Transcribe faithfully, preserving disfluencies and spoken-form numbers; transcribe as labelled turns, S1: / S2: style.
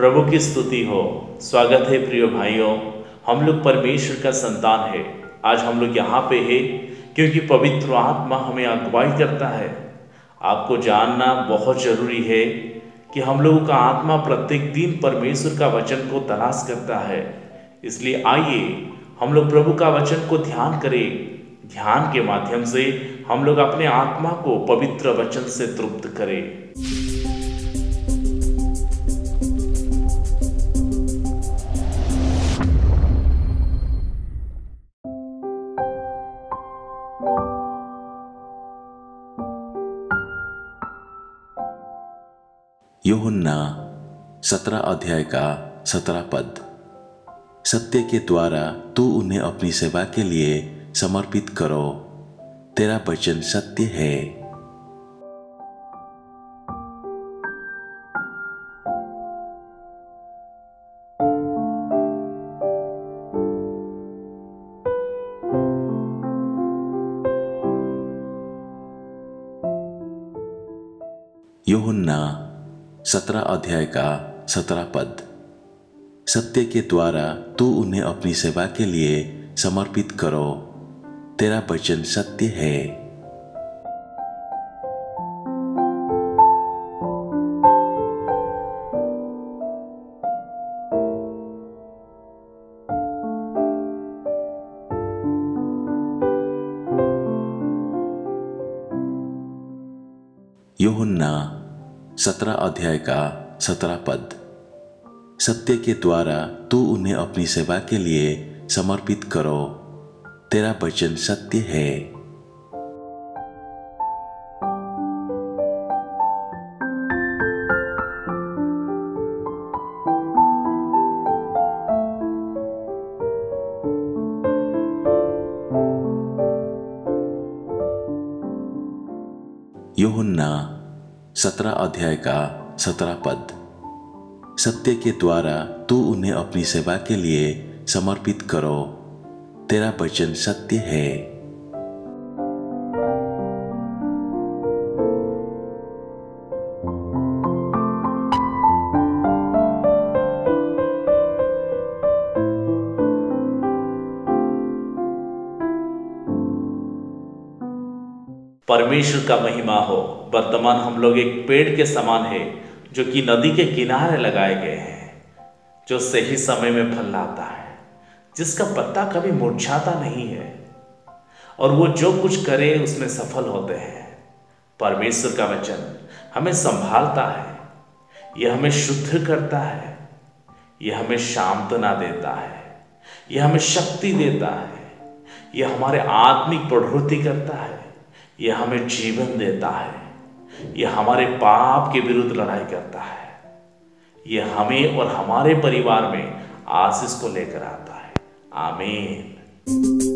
S1: प्रभु की स्तुति हो। स्वागत है प्रिय भाइयों, हम लोग परमेश्वर का संतान है। आज हम लोग यहाँ पे है क्योंकि पवित्र आत्मा हमें अगुवाई करता है। आपको जानना बहुत जरूरी है कि हम लोगों का आत्मा प्रत्येक दिन परमेश्वर का वचन को तलाश करता है। इसलिए आइए हम लोग प्रभु का वचन को ध्यान करें। ध्यान के माध्यम से हम लोग अपने आत्मा को पवित्र वचन से तृप्त करें।
S2: यूहन्ना सत्रह अध्याय का सत्रह पद। सत्य के द्वारा तू उन्हें अपनी सेवा के लिए समर्पित करो, तेरा वचन सत्य है। यूहन्ना सत्रह अध्याय का सत्रह पद। सत्य के द्वारा तू उन्हें अपनी सेवा के लिए समर्पित करो, तेरा वचन सत्य है। यूहन्ना सत्रह अध्याय का सत्रह पद। सत्य के द्वारा तू उन्हें अपनी सेवा के लिए समर्पित करो, तेरा वचन सत्य है। यूहन्ना सत्रह अध्याय का सत्रह पद। सत्य के द्वारा तू उन्हें अपनी सेवा के लिए समर्पित करो, तेरा वचन सत्य है।
S1: परमेश्वर का महिमा हो। वर्तमान हम लोग एक पेड़ के समान है जो कि नदी के किनारे लगाए गए हैं, जो सही समय में फल लाता है, जिसका पत्ता कभी मुरझाता नहीं है और वो जो कुछ करे उसमें सफल होते हैं। परमेश्वर का वचन हमें संभालता है, यह हमें शुद्ध करता है, यह हमें शांतना देता है, यह हमें शक्ति देता है, यह हमारे आत्मिक बढ़ोतरी करता है, यह हमें जीवन देता है, यह हमारे पाप के विरुद्ध लड़ाई करता है, यह हमें और हमारे परिवार में आशीष को लेकर आता है। आमीन।